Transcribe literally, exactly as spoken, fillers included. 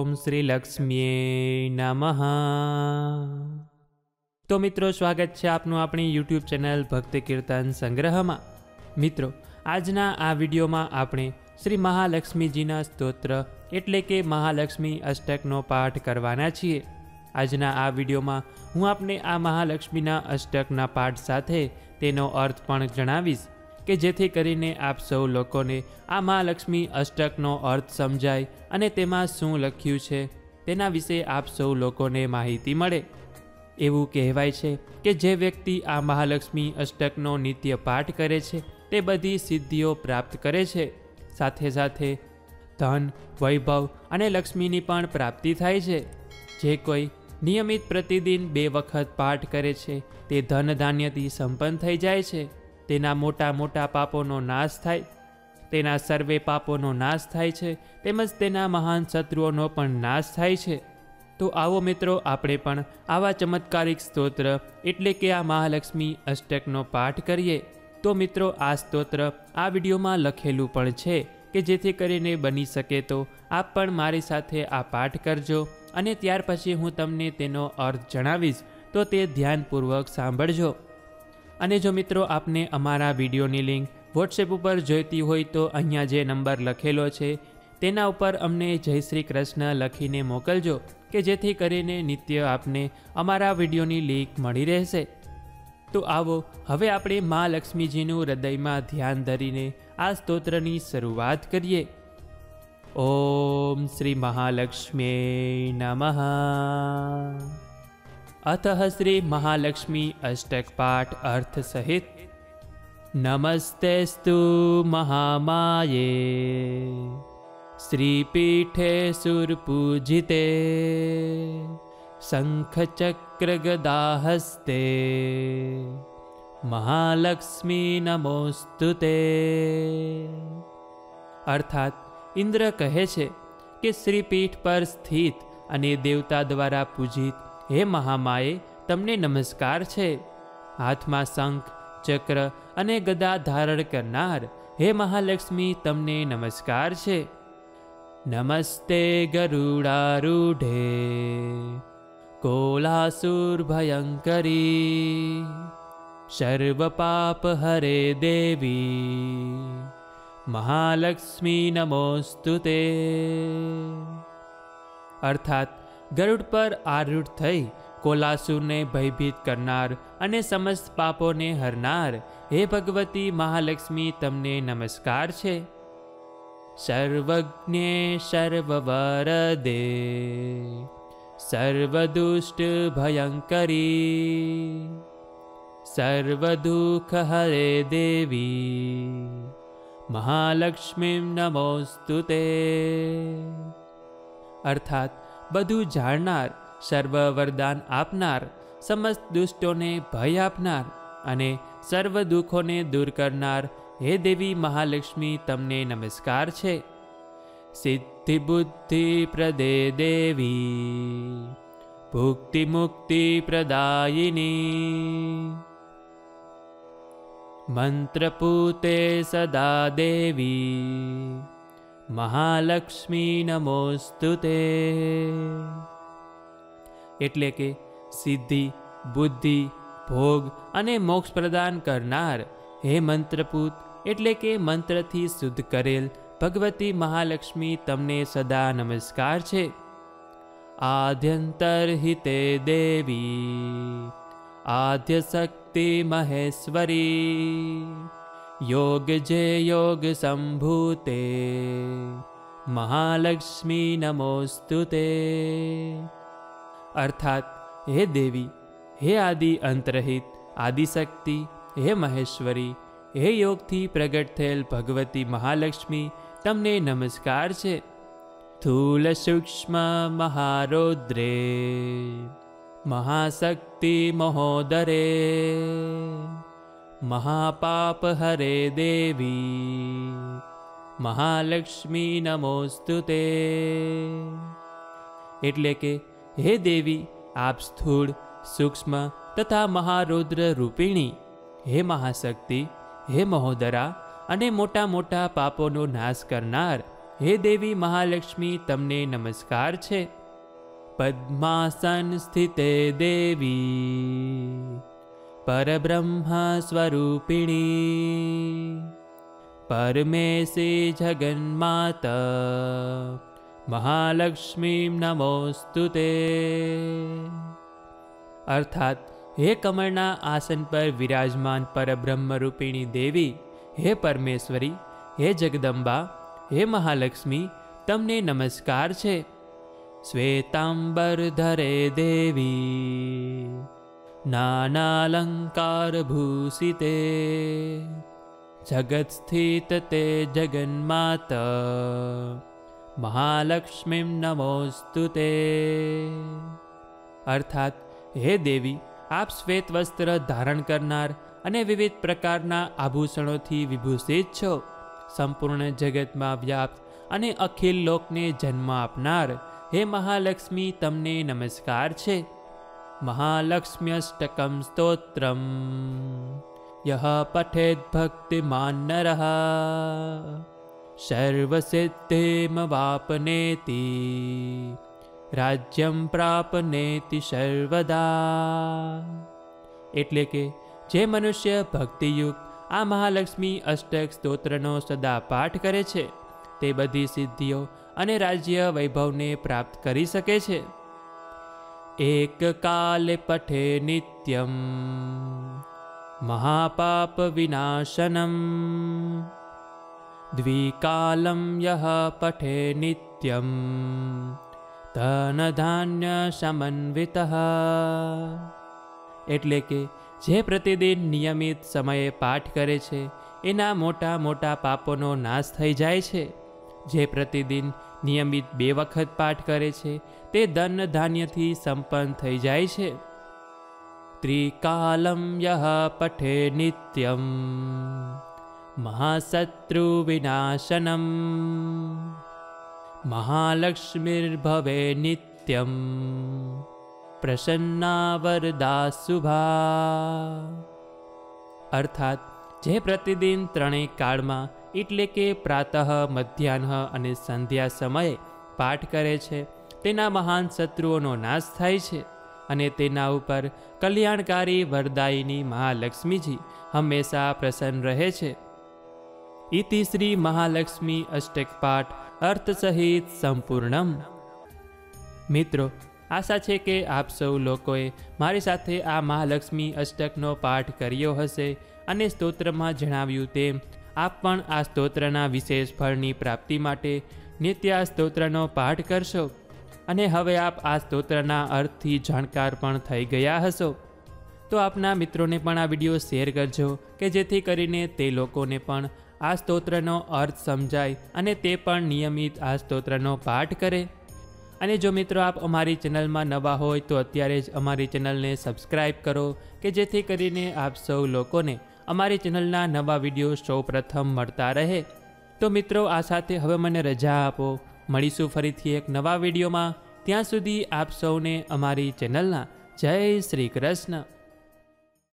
ओम श्री लक्ष्मीये नमः। तो मित्रों, स्वागत है आपनु अपनी यूट्यूब चैनल भक्ति कीर्तन संग्रह में। मित्रों, आजना आ विडियो में आपणे श्री महालक्ष्मीजीना स्तोत्र एटले के महालक्ष्मी अष्टकनो पाठ करवाना छीए। आजना आ विडियो में हूँ आपने आ महालक्ष्मीना अष्टकना पाठ साथे तेनो अर्थ पण जणावीश के जेथी करीने आप सौ लोकोने आ महालक्ष्मी अष्टकनो अर्थ समजाय अने तेमां शुं लख्युं छे तेना विषे आप सौ लोकोने माहिती मळे। एवुं कहेवाय छे के जे व्यक्ति आ महालक्ष्मी अष्टकनो नित्य पाठ करे छे ते बधी सिद्धिओ प्राप्त करे छे। साथे साथे धन, वैभव अने लक्ष्मीनी पण प्राप्ति थाय छे। जे कोई नियमित प्रतिदिन बे वखत पाठ करे छे ते धन धान्यथी संपन्न थई जाय छे। तेना मोटा मोटा पापोनो नाश थाय, तेना सर्वे पापोनो नाश थाय छे, तेमज तेना महान शत्रुओनो पण नाश थाय छे। तो आवो मित्रों, आपणे पण आवा चमत्कारिक स्तोत्र एटले के आ महालक्ष्मी अष्टकनो पाठ करीए। तो मित्रों, आ स्तोत्र आ विडियोमां लखेलुं पण छे के जेथी करीने बनी सके तो आप पण मारी साथे आ पाठ करजो अने त्यार पछी हूँ तमने तेनो अर्थ जणावीश, तो ते ध्यानपूर्वक सांभळजो। अने जो मित्रों आपने अमारा विडियोनी लिंक वॉट्सएप पर जोईती होय तो अहींया जे नंबर लखेलो छे तेना उपर अमने जय श्री कृष्ण लखीने मोकलजो के जेथी करीने नित्य आपने अमारा विडियोनी लिंक मळी रहेशे। तो आवो हवे आपणे मां लक्ष्मीजीनुं हृदयमां ध्यान धरीने आ स्तोत्रनी शरूआत करीए। ओम श्री महालक्ष्म्यै नमः। अतः श्री महालक्ष्मी अष्टक पाठ अर्थ सहित। नमस्तेस्तु महामाये श्रीपीठे सुरपूजिते शंखचक्र गदाहस्ते महालक्ष्मी नमोस्तुते। अर्थात इंद्र कहे छे कि श्रीपीठ पर स्थित अने देवता द्वारा पूजित हे महामाये तमने नमस्कार छे। हाथ में शंख, चक्र अने गदा धारण करनार हे महालक्ष्मी तमने नमस्कार छे। नमस्ते गरुडारूढ़े कोलासुर भयंकरी सर्व पाप हरे देवी महालक्ष्मी नमोस्तुते। अर्थात गरुड़ पर आरूढ़ थई कोलासुर ने भयभीत करनार अने समस्त पापों ने हरनार हे भगवती महालक्ष्मी तमने नमस्कार छे। सर्वज्ञे सर्ववरदे सर्वदुष्ट भयंकरी सर्वदुख हरे देवी महालक्ष्मी नमोस्तुते। अर्थात बधु जाणनार, सर्व वरदान आपनार, समस्त दुष्टों ने भय आपनार अने सर्व दुखों ने दूर करनार हे देवी महालक्ष्मी तमने नमस्कार छे। सिद्धि बुद्धि प्रदे देवी भुक्ति मुक्ति प्रदायिनी मंत्रपूते सदा देवी महालक्ष्मी नमोस्तुते। एटले के सिद्धि, बुद्धि, भोग अने मोक्ष प्रदान करनार हे मंत्रपूत एटले के मंत्र थी शुद्ध करेल भगवती महालक्ष्मी तमने सदा नमस्कार छे। आद्यंतर हिते देवी आद्य शक्ति महेश्वरी योग जे योग संभूते महालक्ष्मी नमोस्तुते। अर्थात हे देवी, हे आदि अंतरहित, आदि शक्ति, हे महेश्वरी, हे योग थी प्रगट थेल भगवती महालक्ष्मी तमने नमस्कार छे। स्थूल सूक्ष्म महारौद्रे महाशक्ति महोदरे महापाप हरे देवी महालक्ष्मी नमोस्तुते। एटले के हे देवी, आप स्थूल, सूक्ष्म तथा महारौद्र रूपिणी, हे महाशक्ति, हे महोदरा अने मोटा मोटा पापोनो नाश करनार હે દેવી મહાલક્ષ્મી તમને નમસ્કાર છે. પદ્માસન સ્થિતે દેવી પરબ્રહ્મ સ્વરૂપિણી પરમેશી જગન્માતા મહાલક્ષ્મી નમોસ્તુતે. અર્થાત હે કમળના આસન પર વિરાજમાન પરબ્રહ્મ રૂપિણી દેવી, હે પરમેશ્વરી, હે જગદંબા, હે મહાલક્ષ્મી, તમને નમસ્કાર છે. શ્વેતાંબર ધરે દેવી નાનાલંકાર ભૂષિતે જગત સ્થિત તે જગન્માતા મહાલક્ષ્મી નમોસ્તુતે. અર્થાત હે દેવી, આપ શ્વેત વસ્ત્ર ધારણ કરનાર અને વિવિધ પ્રકારના આભૂષણોથી વિભૂષિત છો. સંપૂર્ણ જગતમાં વ્યાપ્ત અને અખિલ લોકને જન્મ આપનાર હે મહાલક્ષ્મી, તમને નમસ્કાર છે. મહાલક્ષ્મ્યષ્ટકમ સ્તોત્રમ યહ પઠેદ ભક્તિમાન નરઃ સર્વસિદ્ધિમવાપનેતિ રાજ્યમ પ્રાપનેતિ સર્વદા. એટલે કે જે મનુષ્ય ભક્તિયુક્ત આ મહાલક્ષ્મી અષ્ટક સ્તોત્રનો સદા પાઠ કરે છે તે બધી સિદ્ધિઓ અને રાજ્ય વૈભવને પ્રાપ્ત કરી શકે છે. એક કાલે પઠે નિત્યમ મહાપાપ વિનાશનમ દ્વિકાલમ યહ પઠે નિત્યમ ધન ધાન્ય સમન્વિતઃ. એટલે કે જે પ્રતિદિન નિયમિત સમયે પાઠ કરે છે એના મોટા મોટા પાપોનો નાશ થઈ જાય છે. જે પ્રતિદિન નિયમિત બે વખત પાઠ કરે છે તે ધન ધાન્યથી સંપન્ન થઈ જાય છે. ત્રિકાલમ યહ પઠે નિત્યમ મહાશત્રુ વિનાશનમ મહાલક્ષ્મીર્ભવે નિત્યમ પ્રસન્ના વરદા શુભા. અર્થાત જે પ્રતિદિન ત્રણેય કાળમાં એટલે કે પ્રાતઃ, મધ્યાહ્ન અને સંધ્યા સમયે પાઠ કરે છે તેના મહાન શત્રુઓનો નાશ થાય છે અને તેના ઉપર કલ્યાણકારી વરદાયિની મહાલક્ષ્મીજી હંમેશા પ્રસન્ન રહે છે. ઇતિ શ્રી મહાલક્ષ્મી અષ્ટક પાઠ અર્થ સહિત સંપૂર્ણમ. મિત્રો, આશા છે કે આપ સૌ લોકોએ મારી સાથે આ મહાલક્ષ્મી અષ્ટકનો પાઠ કર્યો હશે અને સ્તોત્રમાં જણાવ્યું તેમ આપ પણ આ સ્તોત્રના વિશેષ ફળની પ્રાપ્તિ માટે નિત્ય આ સ્તોત્રનો પાઠ કરશો અને હવે આપ આ સ્તોત્રના અર્થથી જાણકાર પણ થઈ ગયા હશો. તો આપના મિત્રોને પણ આ વિડીયો શેર કરજો કે જેથી કરીને તે લોકોને પણ આ સ્તોત્રનો અર્થ સમજાય અને તે પણ નિયમિત આ સ્તોત્રનો પાઠ કરે. અને જો મિત્રો આપ અમારી ચેનલમાં નવા હોય તો અત્યારે જ અમારી ચેનલને સબસ્ક્રાઈબ કરો કે જેથી કરીને આપ સૌ લોકોને અમારી ચેનલના નવા વિડીયો સૌ પ્રથમ મળતા રહે. તો મિત્રો આ સાથે હવે મને રજા આપો. મળીશું ફરીથી એક નવા વિડીયોમાં. ત્યાં સુધી આપ સૌને અમારી ચેનલના જય શ્રી કૃષ્ણ.